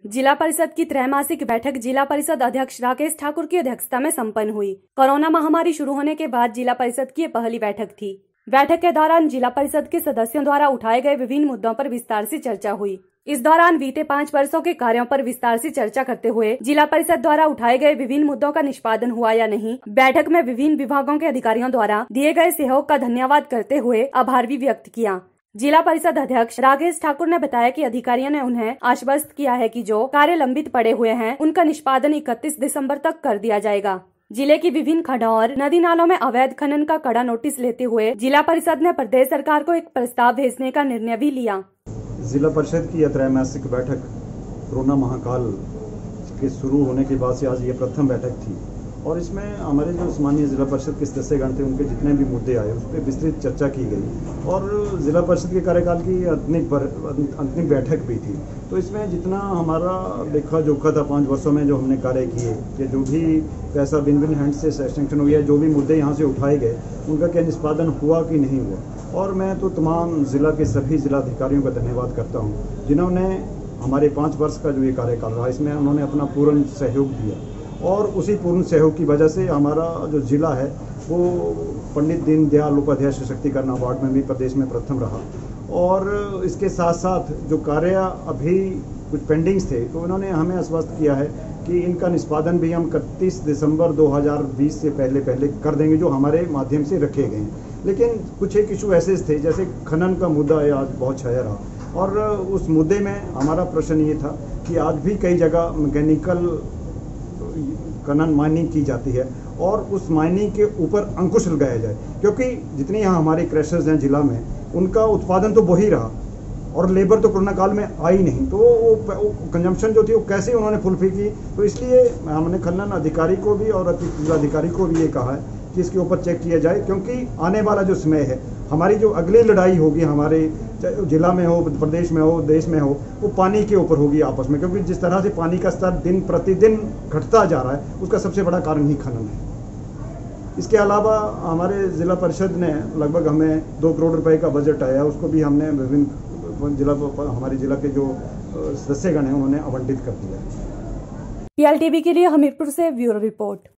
जिला परिषद की त्रैमासिक बैठक जिला परिषद अध्यक्ष राकेश ठाकुर की अध्यक्षता में संपन्न हुई। कोरोना महामारी शुरू होने के बाद जिला परिषद की पहली बैठक थी। बैठक के दौरान जिला परिषद के सदस्यों द्वारा उठाए गए विभिन्न मुद्दों पर विस्तार से चर्चा हुई। इस दौरान बीते 5 वर्षों के कार्यों पर विस्तार से चर्चा करते हुए जिला परिषद द्वारा उठाए गए विभिन्न मुद्दों का निष्पादन हुआ या नहीं, बैठक में विभिन्न विभागों के अधिकारियों द्वारा दिए गए सहयोग का धन्यवाद करते हुए आभार भी व्यक्त किया। जिला परिषद अध्यक्ष राकेश ठाकुर ने बताया कि अधिकारियों ने उन्हें आश्वस्त किया है कि जो कार्य लंबित पड़े हुए हैं उनका निष्पादन 31 दिसंबर तक कर दिया जाएगा। जिले की विभिन्न खड्डों और नदी नालों में अवैध खनन का कड़ा नोटिस लेते हुए जिला परिषद ने प्रदेश सरकार को एक प्रस्ताव भेजने का निर्णय भी लिया। जिला परिषद की यह त्रैमासिक बैठक कोरोना महाकाल के शुरू होने के बाद से आज ये प्रथम बैठक थी और इसमें हमारे जो सम्मानीय जिला परिषद के सदस्यगण थे उनके जितने भी मुद्दे आए उस पर विस्तृत चर्चा की गई और जिला परिषद के कार्यकाल की अंतिम बैठक भी थी। तो इसमें जितना हमारा लेखा जोखा था 5 वर्षों में जो हमने कार्य किए कि जो भी पैसा भिन्न हैंड से सैंक्शन हुआ, जो भी मुद्दे यहाँ से उठाए गए उनका क्या निष्पादन हुआ कि नहीं हुआ। और मैं तो तमाम जिला के सभी जिलाधिकारियों का धन्यवाद करता हूँ जिन्होंने हमारे 5 वर्ष का जो ये कार्यकाल रहा इसमें उन्होंने अपना पूर्ण सहयोग दिया और उसी पूर्ण सहयोग की वजह से हमारा जो जिला है वो पंडित दीनदयाल उपाध्याय सशक्तिकरण अवार्ड में भी प्रदेश में प्रथम रहा। और इसके साथ साथ जो कार्य अभी कुछ पेंडिंग्स थे तो उन्होंने हमें आश्वस्त किया है कि इनका निष्पादन भी हम 31 दिसंबर 2020 से पहले कर देंगे, जो हमारे माध्यम से रखे गए हैं। लेकिन कुछ एक इशू ऐसे थे जैसे खनन का मुद्दा है, आज बहुत छाया रहा और उस मुद्दे में हमारा प्रश्न ये था कि आज भी कई जगह मैकेनिकल खनन माइनिंग की जाती है और उस माइनिंग के ऊपर अंकुश लगाया जाए, क्योंकि जितने यहाँ हमारे क्रशर्स हैं जिला में उनका उत्पादन तो वही रहा और लेबर तो कोरोना काल में आई नहीं, तो वो कंजम्पशन जो थी वो कैसे उन्होंने फुलफिल की। तो इसलिए हमने खनन अधिकारी को भी और अतिरिक्त जिलाधिकारी को भी ये कहा है कि इसके ऊपर चेक किया जाए, क्योंकि आने वाला जो समय है हमारी जो अगली लड़ाई होगी हमारे जिला में हो, प्रदेश में हो, देश में हो, वो पानी के ऊपर होगी आपस में, क्योंकि जिस तरह से पानी का स्तर दिन प्रतिदिन घटता जा रहा है उसका सबसे बड़ा कारण ही खनन है। इसके अलावा हमारे जिला परिषद ने लगभग हमें 2 करोड़ रुपए का बजट आया, उसको भी हमने विभिन्न जिला हमारे जिला के जो सदस्यगण हैं उन्होंने आवंटित कर दिया। PLTV के लिए हमीरपुर से ब्यूरो रिपोर्ट।